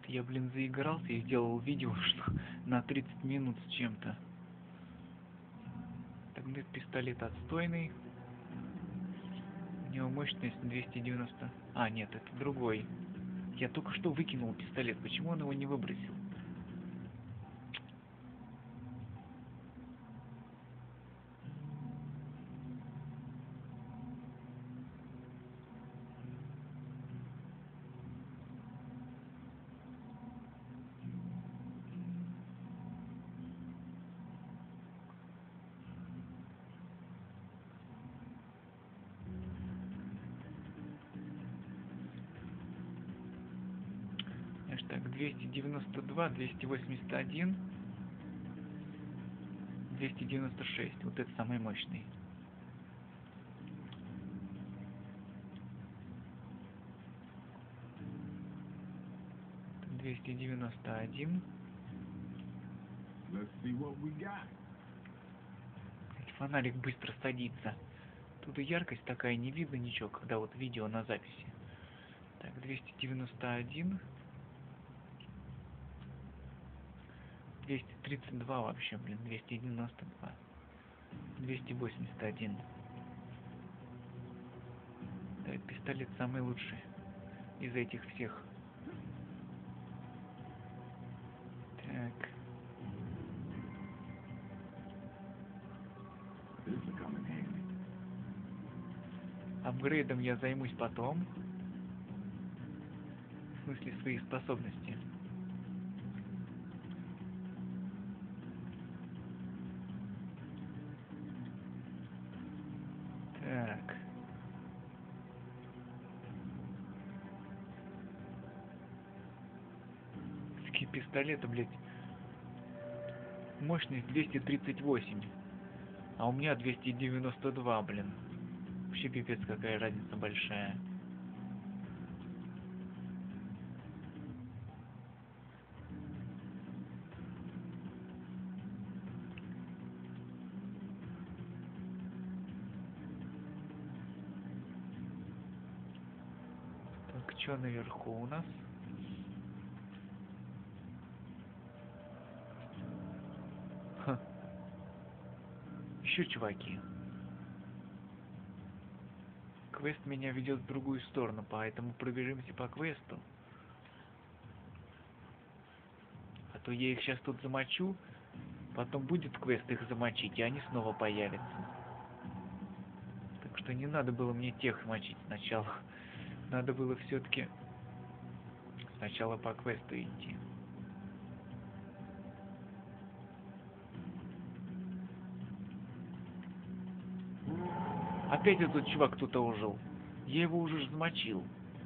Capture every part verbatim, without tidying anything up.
Я, блин, заигрался и сделал видео, что на тридцать минут с чем-то. Тогда пистолет отстойный. У него мощность двести девяносто. А, нет, это другой. Я только что выкинул пистолет. Почему он его не выбросил? Так, двести девяносто два, двести восемьдесят один, двести девяносто шесть. Вот это самый мощный. двести девяносто один. Фонарик быстро садится. Тут и яркость такая, не видно ничего, когда вот видео на записи. Так, двести девяносто один. двести тридцать два вообще, блин, двести девяносто два. двести восемьдесят один. Да, пистолет самый лучший из этих всех. Так. Апгрейдом я займусь потом. В смысле своих способностей. Так. Такие пистолеты, блядь. Мощность двести тридцать восемь. А у меня двести девяносто два, блин. Вообще пипец, какая разница большая. Так, что наверху у нас? Ха. Еще чуваки. Квест меня ведет в другую сторону, поэтому пробежимся по квесту. А то я их сейчас тут замочу, потом будет квест их замочить, и они снова появятся. Так что не надо было мне тех мочить сначала. Надо было все-таки сначала по квесту идти. Опять этот чувак кто-то ужил. Я его уже замочил.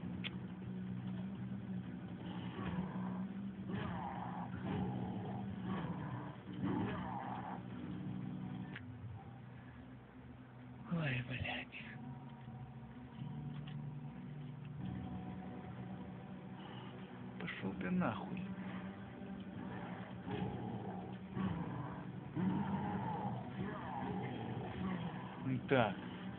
Ой, блядь. Пошел ты нахуй. Так.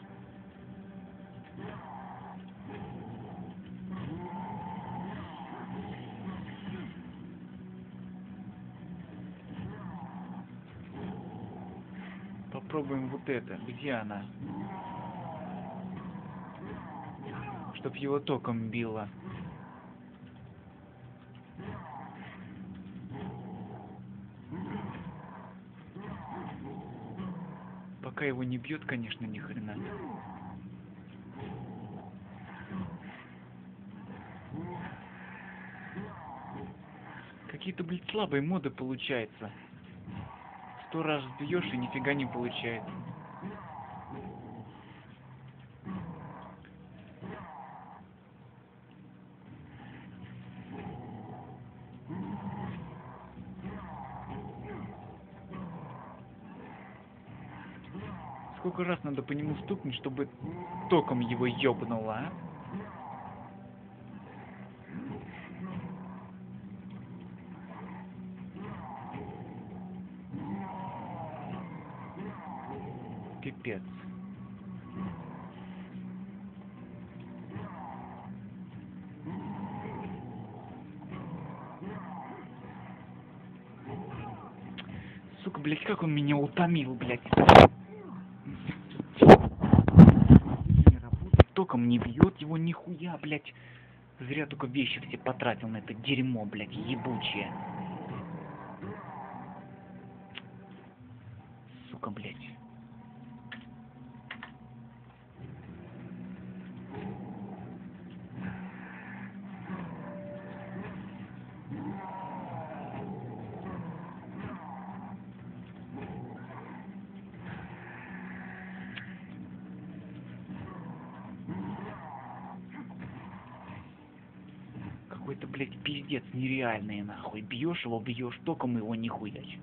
Попробуем вот это. Где она? Чтоб его током било. Пока его не бьет, конечно, ни хрена. Какие-то, блядь, слабые моды получается. Сто раз бьешь и нифига не получается. Сколько раз надо по нему стукнуть, чтобы током его ёбнуло, а? Пипец. Сука, блядь, как он меня утомил, блядь. Не работает, током не бьет его нихуя, блядь. Зря только вещи все потратил на это дерьмо, блядь, ебучее. Сука, блядь. Какой-то, блядь, пиздец нереальный, нахуй. Бьешь его, бьешь, током его нихуяч.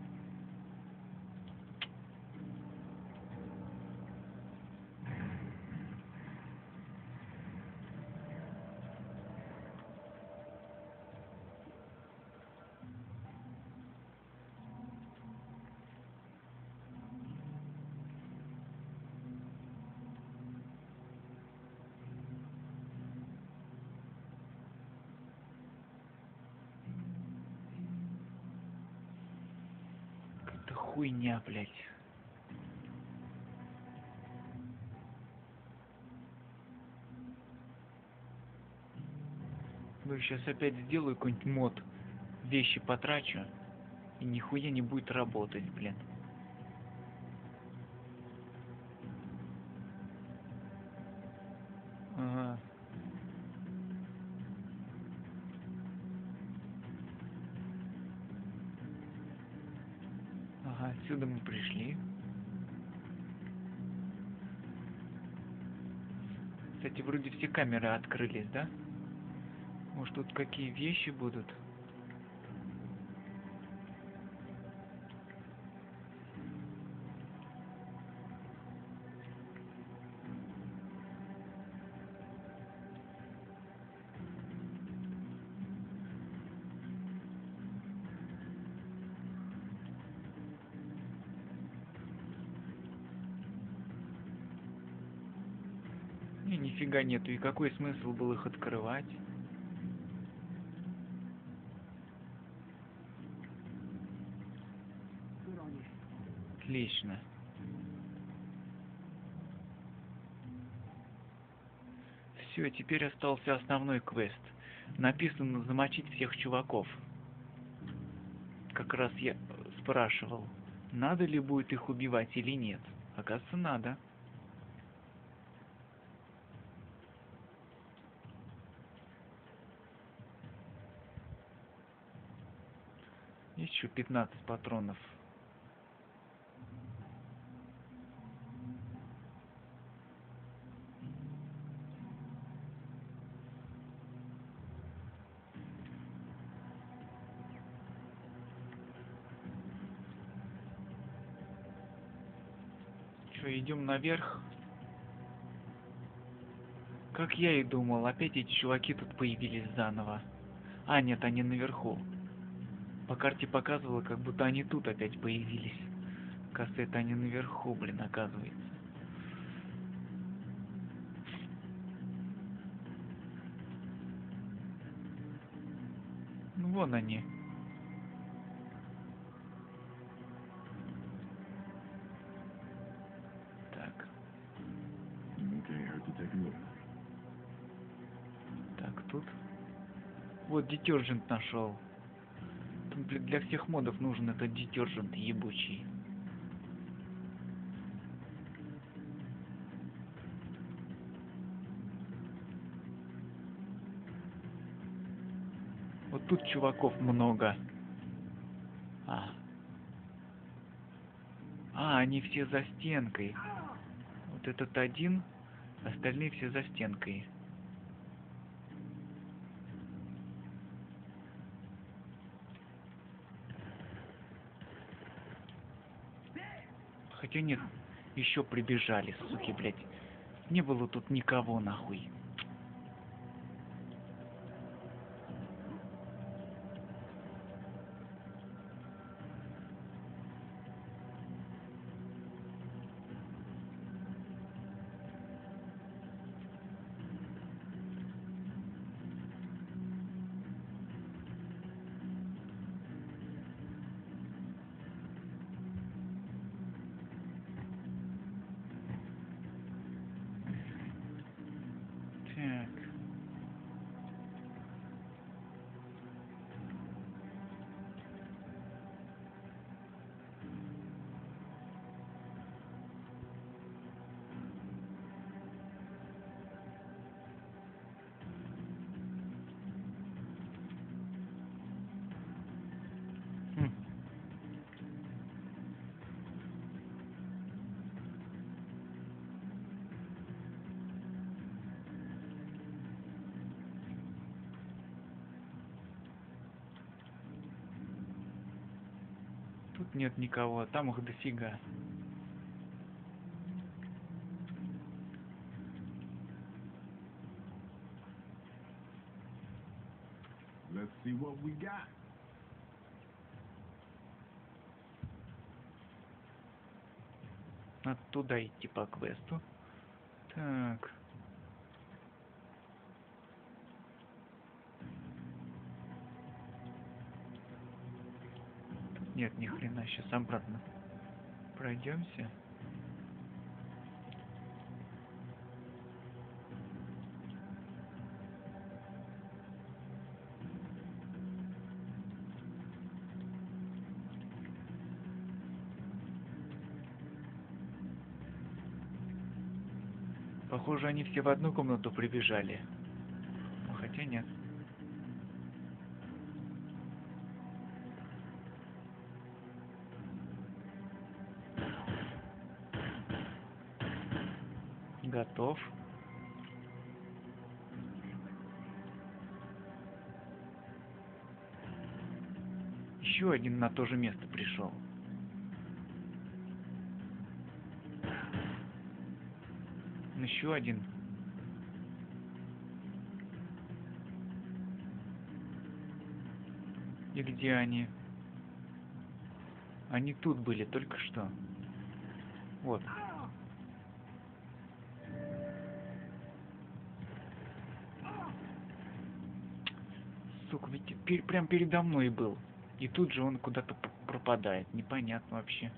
Какая-то хуйня, блядь. Ну, сейчас опять сделаю какой-нибудь мод. Вещи потрачу. И нихуя не будет работать, блин. Ага. Ага, отсюда мы пришли. Кстати, вроде все камеры открылись, да? Может, тут какие вещи будут? Не, нифига нету. И какой смысл был их открывать? Отлично. Все, теперь остался основной квест. Написано замочить всех чуваков. Как раз я спрашивал, надо ли будет их убивать или нет. Оказывается, надо. Есть еще пятнадцать патронов. Что, идем наверх? Как я и думал, опять эти чуваки тут появились заново. А, нет, они наверху. По карте показывало, как будто они тут опять появились. Кажется, это они наверху, блин, оказывается. Ну, вон они. Так. Так, тут. Вот детержент нашел. Тут, блин, для всех модов нужен этот детержент ебучий. Вот тут чуваков много. А. А, они все за стенкой. Вот этот один, остальные все за стенкой. Хотя нет, еще прибежали, суки, блядь. Не было тут никого, нахуй. Тут нет никого, а там их дофига. Let's see what we got. Надо туда идти по квесту. Так. Нет, ни хрена, сейчас обратно пройдемся. Похоже, они все в одну комнату прибежали. Ну, хотя нет. Готов. Еще один на то же место пришел. Еще один. И где они? Они тут были только что. Вот. Сука, ведь пер прям передо мной был. И тут же он куда-то пропадает. Непонятно вообще.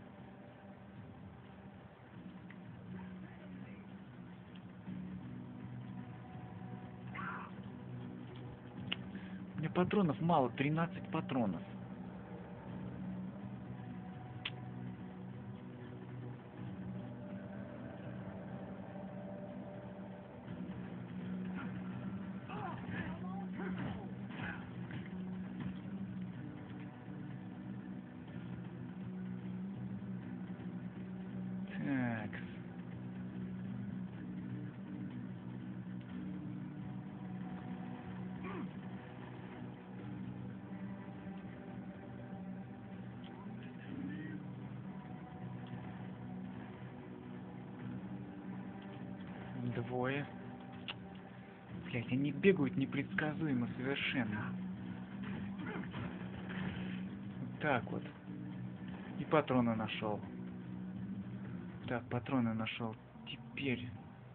У меня патронов мало, тринадцать патронов. Так. Двое. Блять, они бегают непредсказуемо совершенно. Вот так вот. И патроны нашел. Так, патроны нашел. Теперь.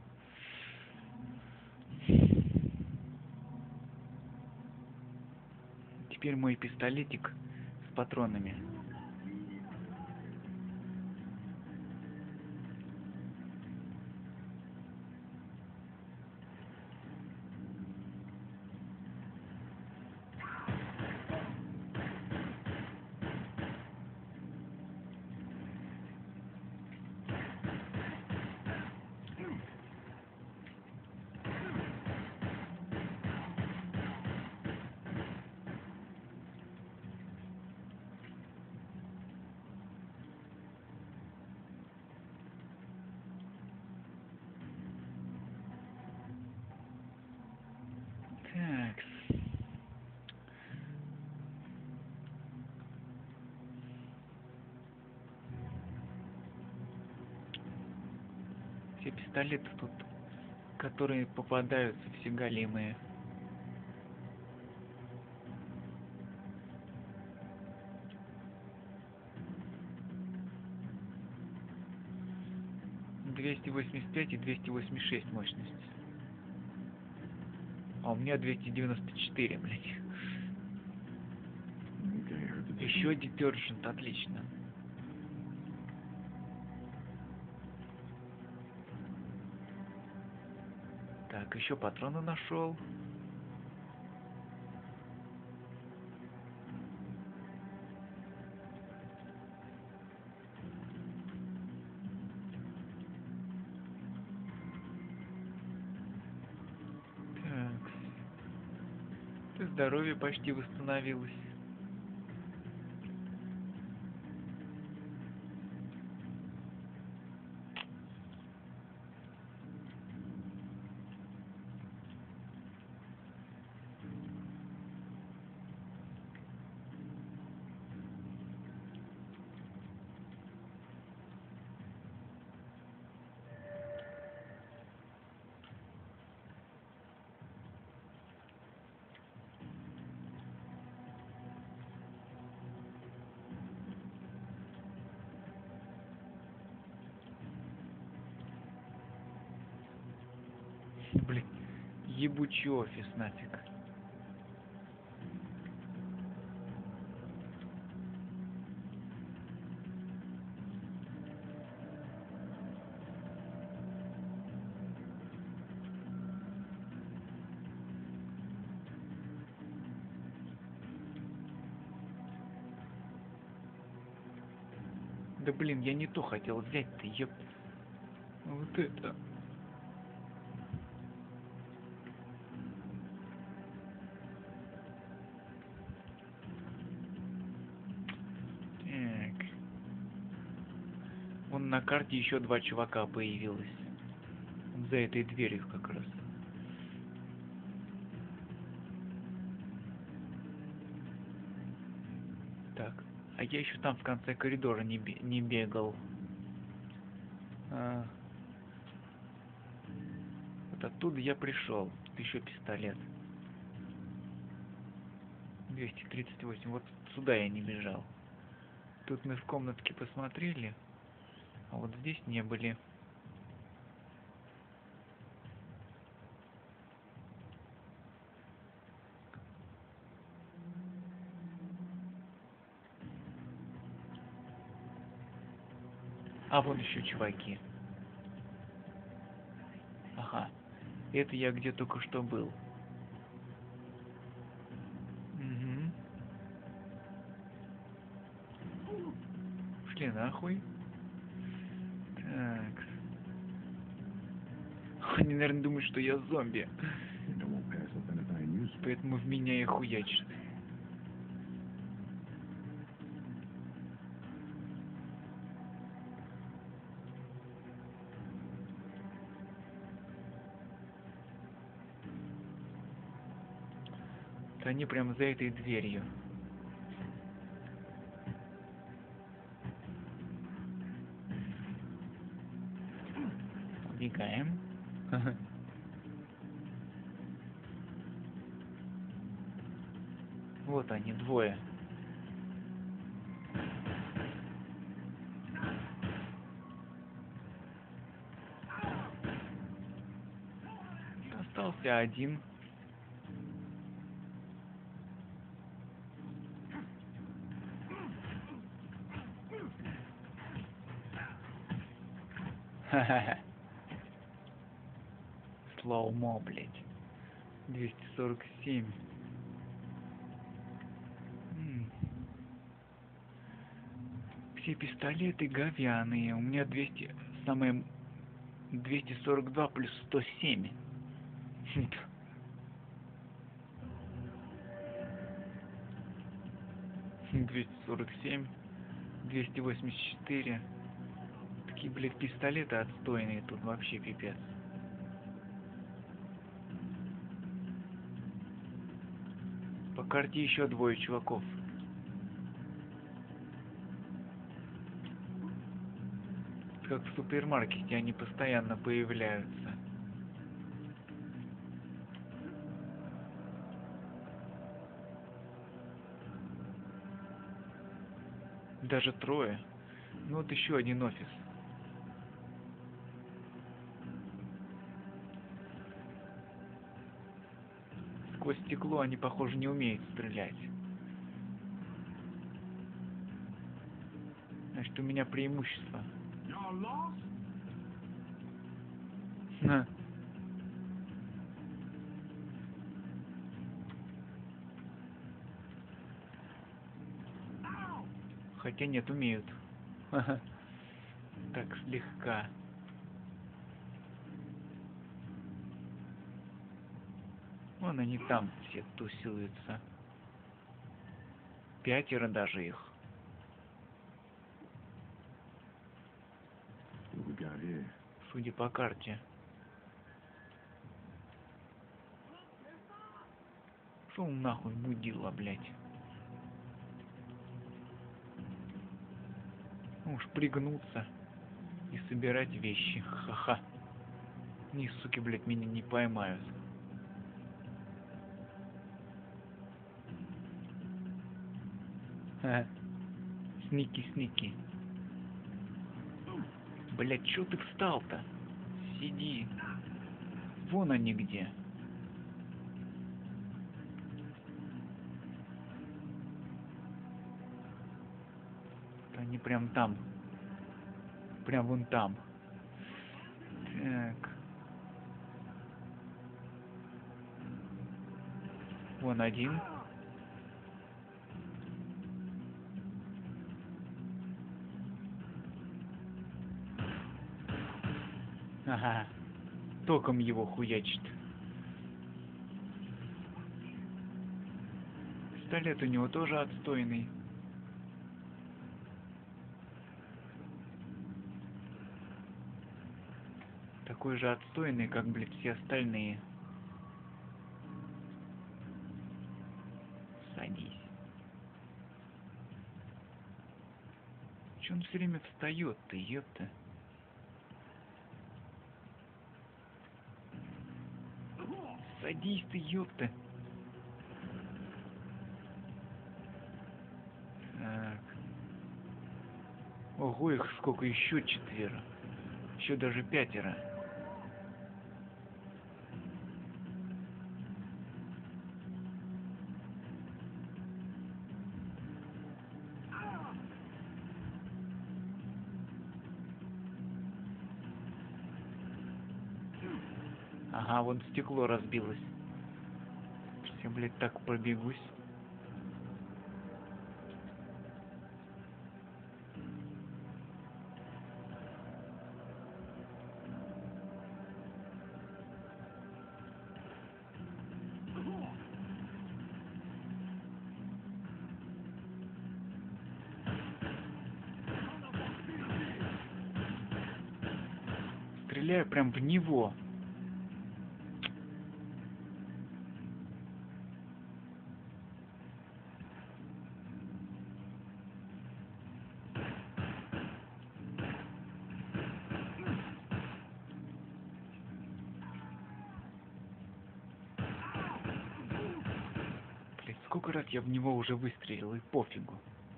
Теперь мой пистолетик с патронами. Так. Все пистолеты тут, которые попадаются, все галимые. двести восемьдесят пять и двести восемьдесят шесть мощность. А у меня двести девяносто четыре, блядь. Еще детержент, отлично. Так, еще патроны нашел. Так. Здоровье почти восстановилось. ебучий офис нафиг. Да блин, я не то хотел взять-то, еб... Вот это... Так. Вон на карте еще два чувака появилось. За этой дверью как раз. Так. А я еще там в конце коридора не, бе не бегал. А. Вот оттуда я пришел. Тут еще пистолет. двести тридцать восемь. Вот сюда я не бежал. Тут мы в комнатке посмотрели. А вот здесь не были. А вон еще чуваки. Ага. Это я где только что был. Угу. Шли нахуй. Так. Они, наверное, думают, что я зомби. Поэтому в меня и хуячат. Они прямо за этой дверью. Убегаем. Вот они, двое. Остался один. Ха-ха-ха. Слоумо, блядь. двести сорок семь. М. Все пистолеты говяные. У меня двести... Самое... двести сорок два плюс сто семь. двести сорок семь. двести восемьдесят четыре. Такие, блядь, пистолеты отстойные. Тут вообще пипец. По карте еще двое чуваков. Как в супермаркете, они постоянно появляются. Даже трое. Ну вот еще один офис. Сквозь стекло они, похоже, не умеют стрелять. Значит, у меня преимущество. На. Хотя нет, умеют. Так, слегка. Вон они там все тусуются. Пятеро даже их. Судя по карте. Шел нахуй, мудила, блядь. Ну уж пригнуться и собирать вещи. Ха-ха. Ни, суки, блядь, меня не поймают. Ха. Сники-сники. Блядь, чё ты встал-то? Сиди. Вон они где. Они прям там. Прям вон там. Так. Вон один. Ага. Током его хуячит. Пистолет у него тоже отстойный. Такой же отстойный, как, блядь, все остальные. Садись. Че он все время встает-то, ёпта? Садись ты, ёпта. Так. Ого, их сколько, еще четверо. Еще даже пятеро. Ага, вон стекло разбилось. Я, блядь, так пробегусь. Стреляю прям в него. Блядь, сколько раз я в него уже выстрелил, и пофигу.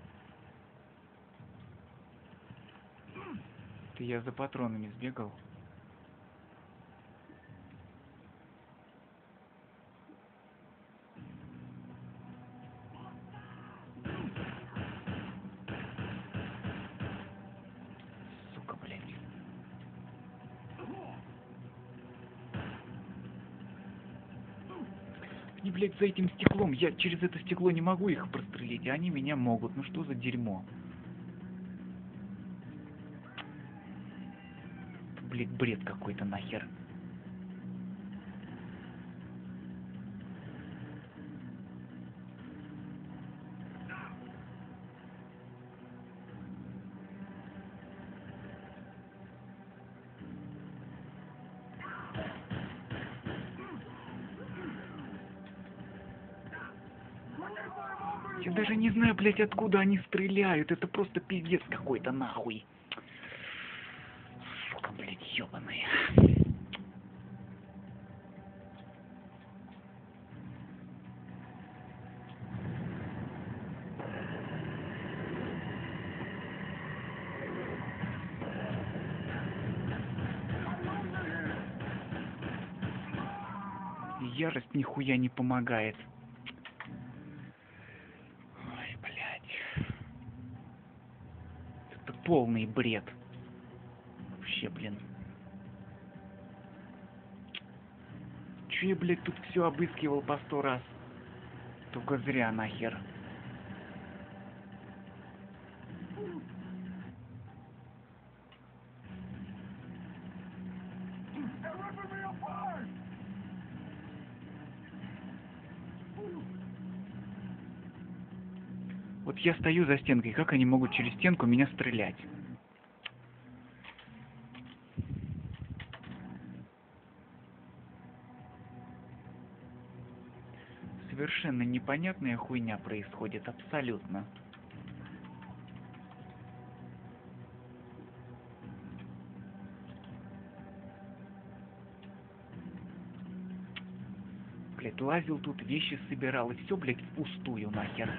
Ты я за патронами сбегал. Сука, блядь. Они, блядь, за этим стеклом. Я через это стекло не могу их прострелить, а они меня могут. Ну что за дерьмо? Блядь, бред какой-то нахер. Я даже не знаю, блядь, откуда они стреляют. Это просто пиздец какой-то нахуй. Сука, блядь, ёбаные. Ярость нихуя не помогает. Ой, блядь. Это полный бред. Вообще, блин. Че я, блядь, тут все обыскивал по сто раз? Только зря нахер. Вот я стою за стенкой, как они могут через стенку меня стрелять? Совершенно непонятная хуйня происходит, абсолютно. Блядь, лазил тут, вещи собирал, и все, блядь, впустую нахер.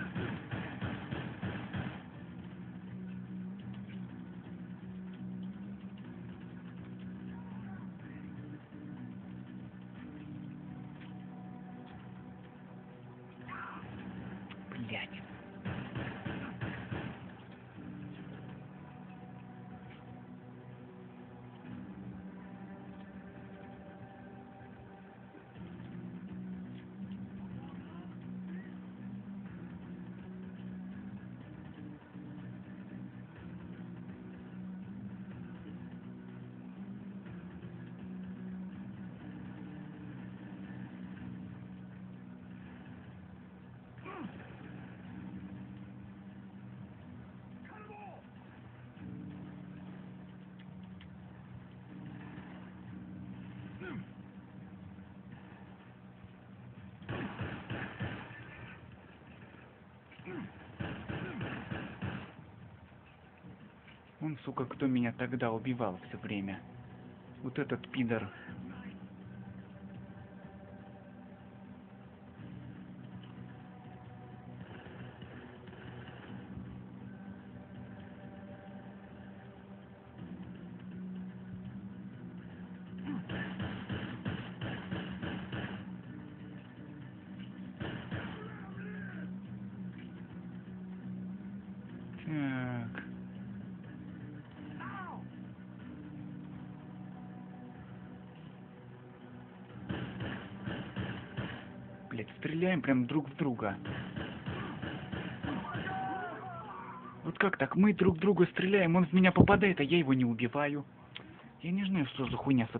Блядь. Он, сука, кто меня тогда убивал все время. Вот этот пидор. Так. Блять, стреляем прям друг в друга. Вот как так? Мы друг в друга стреляем, он в меня попадает, а я его не убиваю. Я не знаю, что за хуйня с